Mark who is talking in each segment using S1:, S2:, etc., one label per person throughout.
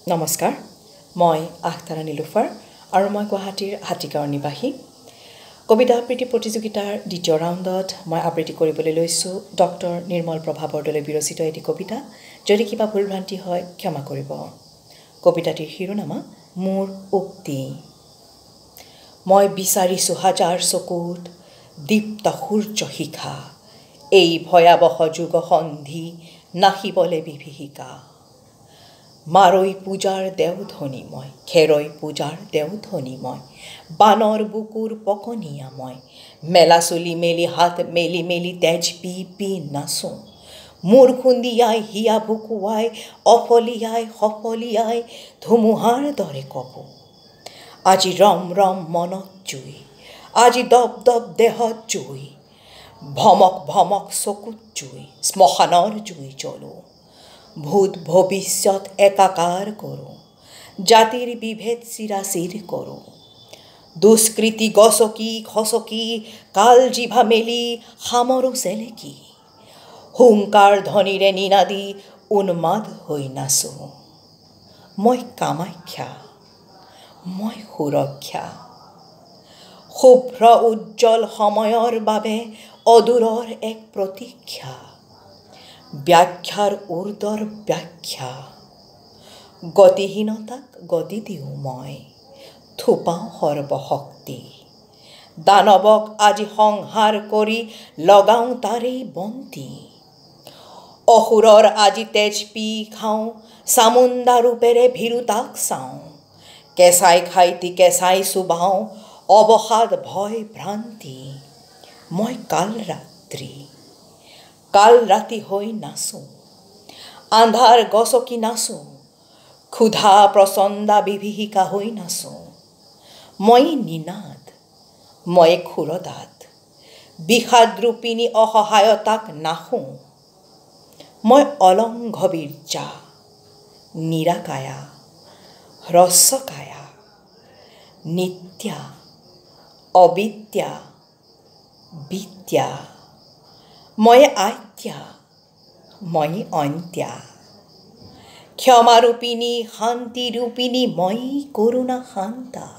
S1: নমস্কাৰ, মই আখতাৰা নীলোফাৰ আৰু মই গুৱাহাটীৰ হাতীগাঁৱৰ নিবাসী। কবিতা আবৃত্তি প্ৰতিযোগিতাৰ দ্বিতীয় ৰাউণ্ডত মই আবৃত্তি কৰিবলৈ লৈছোঁ ডক্টৰ নিৰ্মল প্ৰভা বৰদলৈ বিৰচিত এটি কবিতা। যদি কিবা ভুলভ্ৰান্তি হয় ক্ষমা কৰিব। কবিতাটিৰ শিৰোনামা মোৰ উক্তি। মই বিচাৰিছোঁ হাজাৰ চকুত দীপ্ত সূৰ্য শিখা, এই ভয়াৱহ যুগ সন্ধি নাহিবলে বিভীষিকা। মাৰৈ পূজাৰ দেওধনী মই, খেৰৈ পূজাৰ দেওধনী মই, বানৰ বুকুৰ পকনীয়া মই, মেলা চুলি মেলি হাত মেলি মেলি তেজ পি পি নাচোঁ। মূৰ খুন্দিয়াই হিয়া ভুকুৱাই অফলিয়াই সফলিয়াই ধুমুহাৰ দৰে কপো। আজি ৰম ৰম মনত জুই, আজি দপ দপ দেহত জুই, ভমক ভমক চকুত জুই, শ্মশানৰ জুই জ্বলো। ভূত ভৱিষ্যত একাকাৰ কৰোঁ, জাতিৰ বিভেদ চিৰাচিৰ কৰোঁ। দুষ্কৃতি গছকি খচকি কাল জিভা মেলি সামৰো চেলেকি, হুংকাৰ ধ্বনিৰে নিনাদি উন্মাদ হৈ নাচোঁ। মই কামাখ্যা, মই সুৰক্ষা, শুভ্ৰ উজ্জ্বল সময়ৰ বাবে অদূৰৰ এক প্ৰতীক্ষা। ব্যাখ্যাৰ উৰ্ধৰ ব্যাখ্যা, গতিহীনতাক গতি দিওঁ মই, থোপাওঁ সৰ্বশক্তি। দানৱক আজি সংহাৰ কৰি লগাওঁ তাৰেই বন্তি। অসুৰৰ আজি তেজ পি খাওঁ, চামুণ্ডা ৰূপেৰে ভীৰুতাক চাওঁ। কেঁচাই খাইটি কেঁচাই চুবাওঁ, অৱসাদ ভয় ভ্ৰান্তি। মই কালৰাত্ৰি, কাল ৰাতি হৈ নাচোঁ, আন্ধাৰ গছকি নাচোঁ, ক্ষুধা প্ৰচণ্ডা বিভীষিকা হৈ নাচোঁ। মই নিনাদ, মই ক্ষুৰদাত, বিষাদৰূপিণী অসহায়তাক নাশোঁ। মই অলংঘ বীৰ্যা, নিৰাকায়া, হ্ৰস্বকায়া, নিত্যা, অবিদ্যা, বিদ্যা। মই আদ্যা, মই অন্ত্যা, ক্ষমাৰূপিণী শান্তিৰূপিণী মই কৰুণা শান্তা।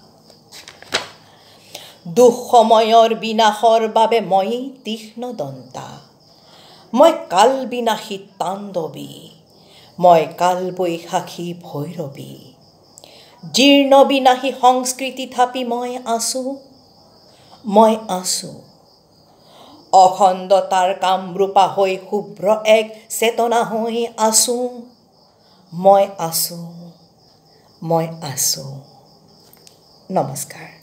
S1: দুঃসময়ৰ বিনাশৰ বাবে মই তীক্ষ্ণ দন্তা। মই কাল বিনাশী তাণ্ডৱী, মই কাল বৈশাখী ভৈৰৱী। জীৰ্ণ বিনাশী সংস্কৃতি থাপি মই আছোঁ, মই আছোঁ। অখণ্ডতাৰ কামৰূপা হৈ শুভ্ৰ এক চেতনা হৈ আছোঁ, মই আছোঁ, মই আছোঁ। নমস্কাৰ।